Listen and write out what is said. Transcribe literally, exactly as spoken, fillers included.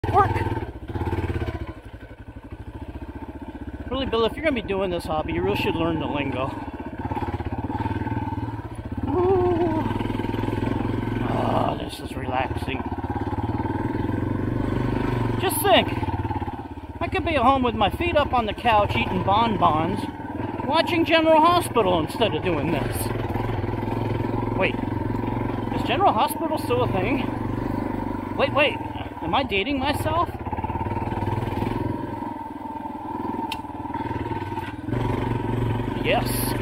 Work! Really, Bill, if you're going to be doing this hobby, you really should learn the lingo. Ooh. Oh, this is relaxing. Just think, I could be at home with my feet up on the couch eating bonbons, watching General Hospital instead of doing this. Wait, is General Hospital still a thing? Wait, wait, am I dating myself? Yes.